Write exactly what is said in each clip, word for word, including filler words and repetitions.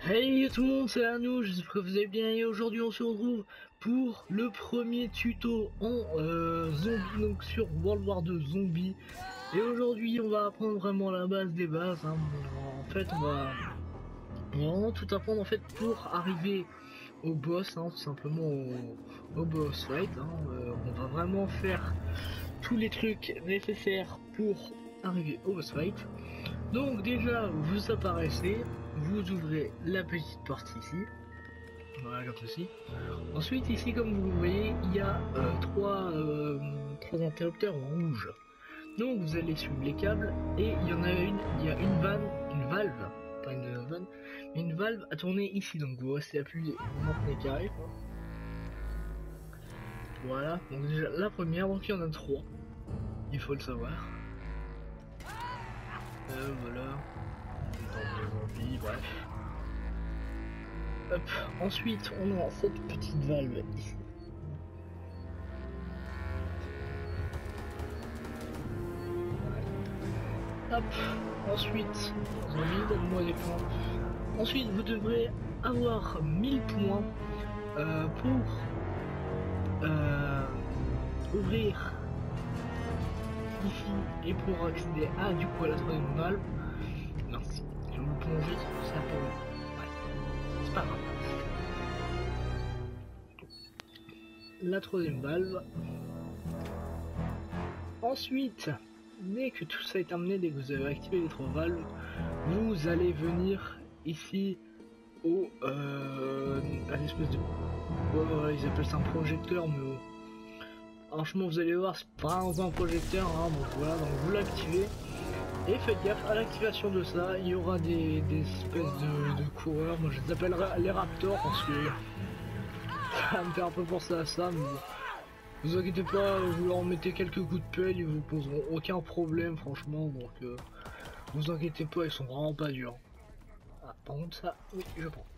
Hey tout le monde, c'est Arnaud, j'espère que vous allez bien et aujourd'hui on se retrouve pour le premier tuto en euh, zombie, donc sur World War deux Zombie. Et aujourd'hui on va apprendre vraiment la base des bases, hein. En fait on va, on va vraiment tout apprendre en fait pour arriver au boss, hein, tout simplement au, au boss fight, hein. Euh, on va vraiment faire tous les trucs nécessaires pour arriver au boss fight. Donc déjà vous apparaissez, vous ouvrez la petite porte ici, voilà comme ceci. Ensuite ici comme vous le voyez il y a euh, trois, euh, trois interrupteurs en rouge. Donc vous allez suivre les câbles et il y en a une, il y a une vanne, une valve, pas une vanne, mais une valve à tourner ici. Donc vous restez appuyé, vous maintenez carré. Voilà, donc déjà la première, donc il y en a trois, il faut le savoir. Euh, voilà, dans les zombies, bref. Hop. Ensuite, on a cette petite valve ici. Hop. Ensuite, zombie, donne-moi des points. Ensuite, vous devrez avoir mille points euh, pour euh, ouvrir ici et pour accéder à du coup à la troisième valve. Merci. Je vais vous plonger, ça peut. Ouais. C'est pas grave. La troisième valve. Ensuite, dès que tout ça est terminé, dès que vous avez activé les trois valves, vous allez venir ici au euh, à l'espèce de oh, ils appellent ça un projecteur, mais oh. Franchement vous allez voir c'est pas un projecteur, hein, donc voilà, donc vous l'activez et faites gaffe à l'activation de ça, il y aura des, des espèces de, de coureurs, moi je les appelle les raptors parce que ça me fait un peu penser à ça, mais bon. Vous inquiétez pas, vous leur mettez quelques coups de pelle, ils vous poseront aucun problème franchement, donc euh, vous inquiétez pas, ils sont vraiment pas durs. Ah, par contre ça, oui, je prends.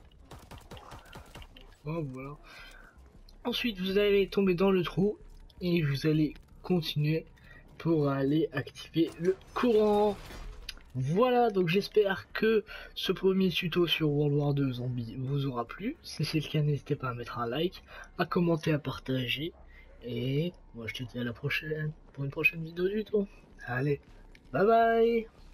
Oh, voilà. Ensuite, vous allez tomber dans le trou et vous allez continuer pour aller activer le courant. Voilà, donc j'espère que ce premier tuto sur World War deux Zombie vous aura plu. Si c'est le cas, n'hésitez pas à mettre un like, à commenter, à partager. Et moi je te dis à la prochaine pour une prochaine vidéo du tout. Allez, bye bye.